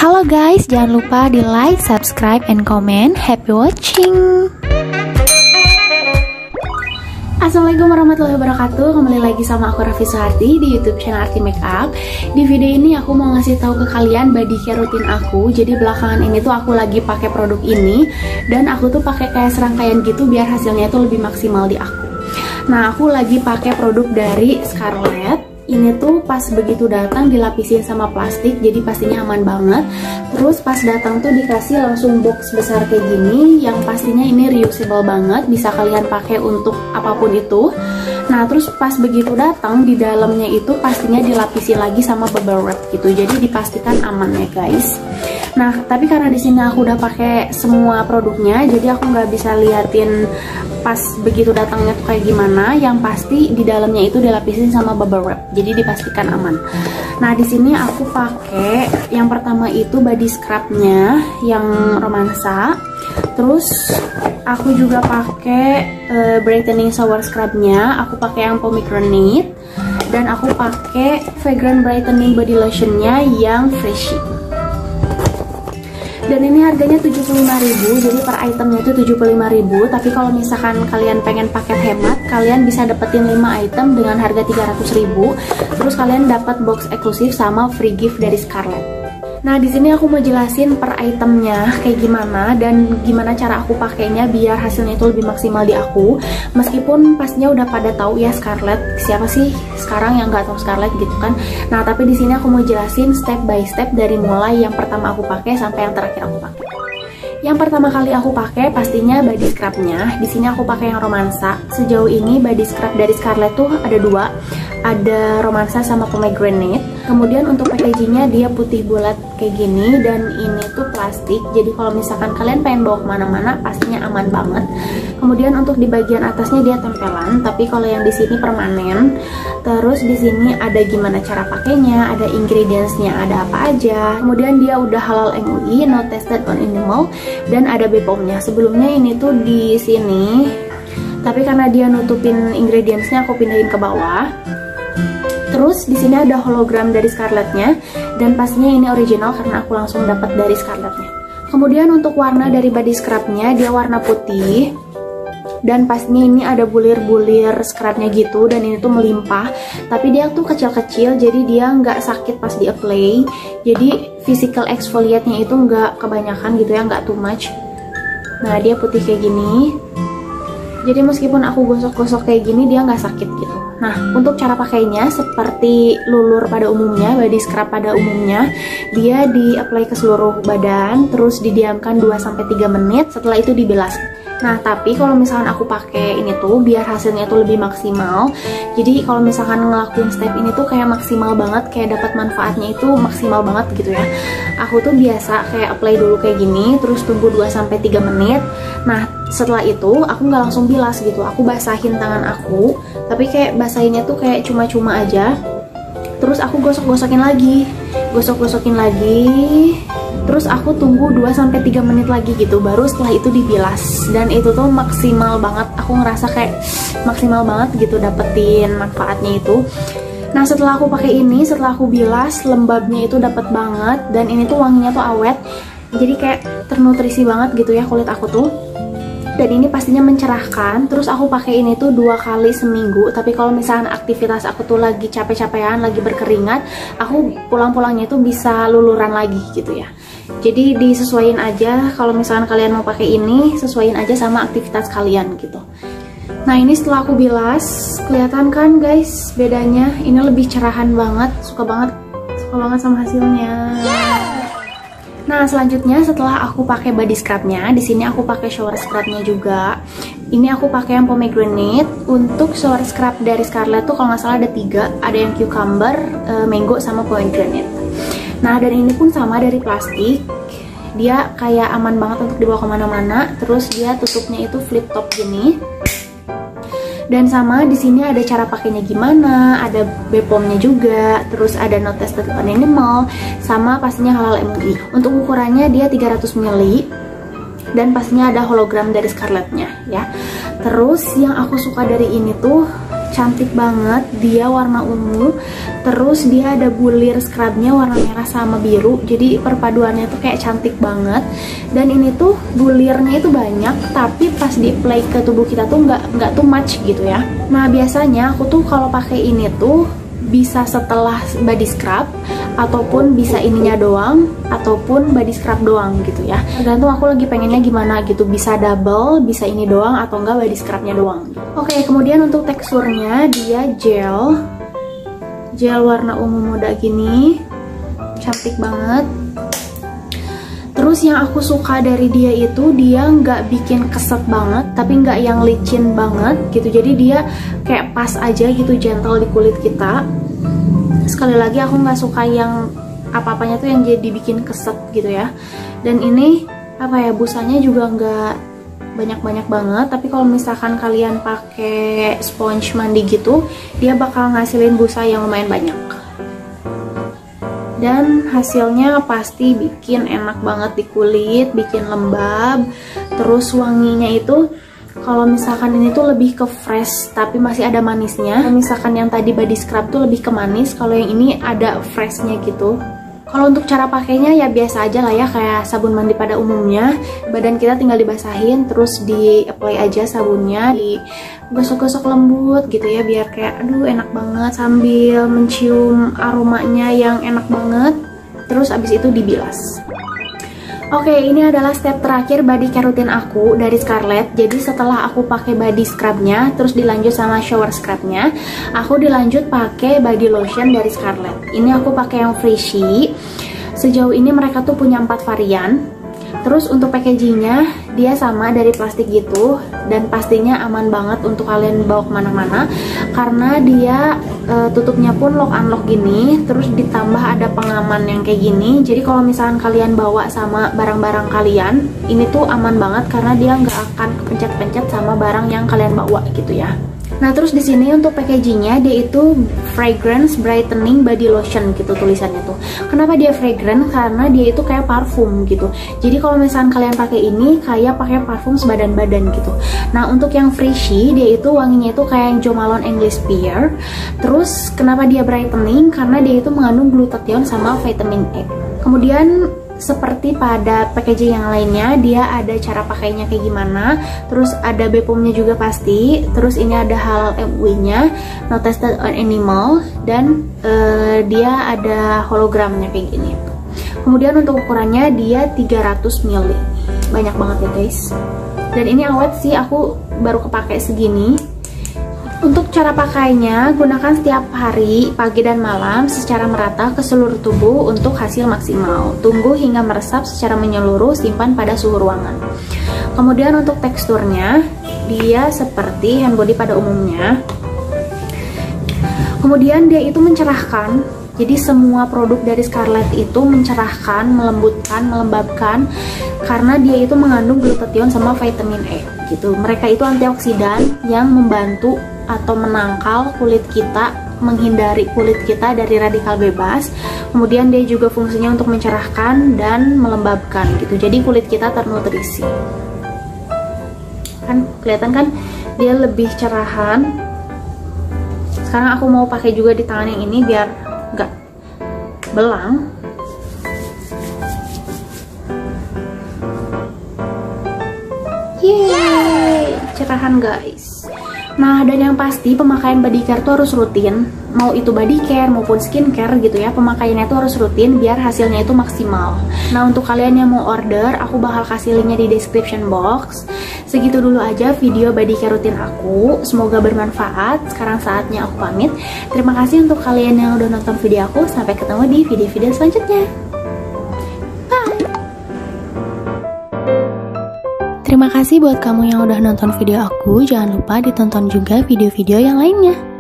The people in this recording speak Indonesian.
Halo guys, jangan lupa di like, subscribe, and comment. Happy watching. Assalamualaikum warahmatullahi wabarakatuh. Kembali lagi sama aku Raffi Suharti di YouTube channel Arti Makeup. Di video ini aku mau ngasih tahu ke kalian body care rutin aku. Jadi belakangan ini tuh aku lagi pakai produk ini dan aku tuh pakai kayak serangkaian gitu biar hasilnya tuh lebih maksimal di aku. Nah, aku lagi pakai produk dari Scarlett. Ini tuh pas begitu datang dilapisin sama plastik, jadi pastinya aman banget. Terus pas datang tuh dikasih langsung box besar kayak gini, yang pastinya ini reusable banget, bisa kalian pakai untuk apapun itu. Nah, terus pas begitu datang di dalamnya itu pastinya dilapisin lagi sama bubble wrap gitu, jadi dipastikan aman ya guys. Nah, tapi karena di sini aku udah pakai semua produknya, jadi aku nggak bisa liatin pas begitu datangnya tuh kayak gimana. Yang pasti di dalamnya itu dilapisin sama bubble wrap, jadi dipastikan aman. Nah, di sini aku pakai yang pertama itu body scrubnya yang romansa. Terus aku juga pakai brightening shower scrubnya. Aku pakai yang pomegranate dan aku pakai fragrant brightening body lotionnya yang freshy. Dan ini harganya 75.000, jadi per itemnya itu 75.000. Tapi kalau misalkan kalian pengen paket hemat, kalian bisa dapetin 5 item dengan harga 300.000. Terus kalian dapat box eksklusif sama free gift dari Scarlett. Nah, di sini aku mau jelasin per itemnya kayak gimana dan gimana cara aku pakainya biar hasilnya itu lebih maksimal di aku. Meskipun pastinya udah pada tahu ya Scarlett, siapa sih sekarang yang nggak tahu Scarlett gitu kan. Nah, tapi di sini aku mau jelasin step by step dari mulai yang pertama aku pakai sampai yang terakhir aku pakai. Yang pertama kali aku pakai pastinya body scrubnya. Di sini aku pakai yang romansa. Sejauh ini body scrub dari Scarlett tuh ada dua, ada romansa sama pomegranate. Kemudian untuk packagingnya dia putih bulat kayak gini dan ini tuh plastik. Jadi kalau misalkan kalian pengen bawa kemana-mana pastinya aman banget. Kemudian untuk di bagian atasnya dia tempelan, tapi kalau yang di sini permanen. Terus di sini ada gimana cara pakainya, ada ingredientsnya, ada apa aja. Kemudian dia udah halal MUI, not tested on animal, dan ada BPOM-nya. Sebelumnya ini tuh di sini, tapi karena dia nutupin ingredientsnya aku pindahin ke bawah. Terus di sini ada hologram dari Scarlett-nya dan pastinya ini original karena aku langsung dapat dari Scarlett-nya. Kemudian untuk warna dari body scrub-nya dia warna putih. Dan pastinya ini ada bulir-bulir scrubnya gitu dan ini tuh melimpah. Tapi dia tuh kecil-kecil jadi dia nggak sakit pas di apply. Jadi physical exfoliate-nya itu nggak kebanyakan gitu ya, nggak too much. Nah, dia putih kayak gini. Jadi meskipun aku gosok-gosok kayak gini dia nggak sakit gitu. Nah, untuk cara pakainya seperti lulur pada umumnya, body scrub pada umumnya, dia di-apply ke seluruh badan, terus didiamkan 2-3 menit, setelah itu dibilas. Nah, tapi kalau misalkan aku pakai ini tuh biar hasilnya tuh lebih maksimal. Jadi kalau misalkan ngelakuin step ini tuh kayak maksimal banget, kayak dapat manfaatnya itu maksimal banget gitu ya. Aku tuh biasa kayak apply dulu kayak gini, terus tunggu 2-3 menit. Nah, setelah itu aku nggak langsung bilas gitu. Aku basahin tangan aku, tapi kayak basahinnya tuh kayak cuma-cuma aja. Terus aku gosok-gosokin lagi. Terus aku tunggu 2-3 menit lagi gitu, baru setelah itu dibilas. Dan itu tuh maksimal banget, aku ngerasa kayak maksimal banget gitu dapetin manfaatnya itu. Nah, setelah aku pakai ini, setelah aku bilas, lembabnya itu dapet banget. Dan ini tuh wanginya tuh awet, jadi kayak ternutrisi banget gitu ya kulit aku tuh. Dan ini pastinya mencerahkan. Terus aku pakai ini tuh 2 kali seminggu. Tapi kalau misalnya aktivitas aku tuh lagi capek-capekan, lagi berkeringat, aku pulang-pulangnya tuh bisa luluran lagi gitu ya. Jadi disesuaiin aja, kalau misalkan kalian mau pakai ini, sesuaiin aja sama aktivitas kalian gitu. Nah, ini setelah aku bilas, kelihatan kan guys bedanya? Ini lebih cerahan banget, suka banget sama hasilnya. Nah, selanjutnya setelah aku pakai body scrubnya, di sini aku pakai shower scrubnya juga. Ini aku pakai yang pomegranate. Untuk shower scrub dari Scarlett tuh kalau nggak salah ada 3, ada yang cucumber, mango, sama pomegranate. Nah, dan ini pun sama dari plastik. Dia kayak aman banget untuk dibawa kemana-mana. Terus dia tutupnya itu flip top gini. Dan sama di sini ada cara pakainya gimana, ada BPOM-nya juga, terus ada not tested on animal, sama pastinya halal MUI. Untuk ukurannya dia 300 ml dan pastinya ada hologram dari Scarlett-nya ya. Terus yang aku suka dari ini tuh cantik banget. Dia warna ungu, terus dia ada bulir scrubnya warna merah sama biru, jadi perpaduannya tuh kayak cantik banget. Dan ini tuh bulirnya itu banyak, tapi pas di apply ke tubuh kita tuh nggak too much gitu ya. Nah biasanya aku tuh kalau pakai ini tuh bisa setelah body scrub, ataupun bisa ininya doang, ataupun body scrub doang gitu ya. Tergantung aku lagi pengennya gimana gitu, bisa double, bisa ini doang, atau enggak body scrubnya doang. Oke, kemudian untuk teksturnya dia gel warna ungu muda gini, cantik banget. Terus yang aku suka dari dia itu dia nggak bikin keset banget, tapi nggak yang licin banget gitu. Jadi dia kayak pas aja gitu, gentle di kulit kita. Sekali lagi aku nggak suka yang apa-apanya tuh yang jadi bikin keset gitu ya. Dan ini apa ya, busanya juga nggak banyak-banyak banget. Tapi kalau misalkan kalian pakai sponge mandi gitu, dia bakal ngasilin busa yang lumayan banyak. Dan hasilnya pasti bikin enak banget di kulit, bikin lembab. Terus wanginya itu kalau misalkan ini tuh lebih ke fresh tapi masih ada manisnya. Kalau misalkan yang tadi body scrub tuh lebih ke manis, kalau yang ini ada freshnya gitu. Kalau untuk cara pakainya ya biasa aja lah ya, kayak sabun mandi pada umumnya. Badan kita tinggal dibasahin, terus di apply aja sabunnya, digosok-gosok lembut gitu ya, biar kayak aduh enak banget sambil mencium aromanya yang enak banget. Terus abis itu dibilas. Oke, ini adalah step terakhir body care rutin aku dari Scarlett. Jadi setelah aku pakai body scrubnya, terus dilanjut sama shower scrubnya, aku dilanjut pakai body lotion dari Scarlett. Ini aku pakai yang Freshie. Sejauh ini mereka tuh punya 4 varian. Terus untuk packagingnya dia sama dari plastik gitu, dan pastinya aman banget untuk kalian bawa kemana-mana karena dia tutupnya pun lock unlock gini, terus ditambah ada pengaman yang kayak gini. Jadi kalau misalkan kalian bawa sama barang-barang kalian, ini tuh aman banget karena dia nggak akan kepencet-pencet sama barang yang kalian bawa gitu ya. Nah terus di sini untuk packagingnya dia itu fragrance brightening body lotion gitu tulisannya tuh. Kenapa dia fragrant? Karena dia itu kayak parfum gitu. Jadi kalau misalkan kalian pakai ini kayak pakai parfum sebadan-badan gitu. Nah untuk yang Freshie dia itu wanginya itu kayak yang Jo Malone English Pear. Terus kenapa dia brightening? Karena dia itu mengandung glutathione sama vitamin E. Kemudian seperti pada packaging yang lainnya, dia ada cara pakainya kayak gimana, terus ada BPOM-nya juga pasti, terus ini ada halal MUI-nya, not tested on animal, dan dia ada hologramnya kayak gini. Kemudian untuk ukurannya dia 300 ml, banyak banget ya guys. Dan ini awet sih, aku baru kepake segini. Untuk cara pakainya, gunakan setiap hari, pagi dan malam, secara merata ke seluruh tubuh untuk hasil maksimal. Tunggu hingga meresap secara menyeluruh, simpan pada suhu ruangan. Kemudian untuk teksturnya, dia seperti hand body pada umumnya. Kemudian dia itu mencerahkan, jadi semua produk dari Scarlett itu mencerahkan, melembutkan, melembabkan, karena dia itu mengandung glutathione sama vitamin E gitu. Mereka itu antioksidan yang membantu atau menangkal kulit kita, menghindari kulit kita dari radikal bebas. Kemudian dia juga fungsinya untuk mencerahkan dan melembabkan gitu. Jadi kulit kita ternutrisi. Kan kelihatan kan dia lebih cerahan. Sekarang aku mau pakai juga di tangan yang ini biar nggak belang. Yeay, cerahan guys. Nah, dan yang pasti pemakaian body care tuh harus rutin. Mau itu body care maupun skincare gitu ya, pemakaiannya tuh harus rutin biar hasilnya itu maksimal. Nah, untuk kalian yang mau order, aku bakal kasih linknya di description box. Segitu dulu aja video body care rutin aku. Semoga bermanfaat. Sekarang saatnya aku pamit. Terima kasih untuk kalian yang udah nonton video aku. Sampai ketemu di video-video selanjutnya. Terima kasih buat kamu yang udah nonton video aku. Jangan lupa ditonton juga video-video yang lainnya.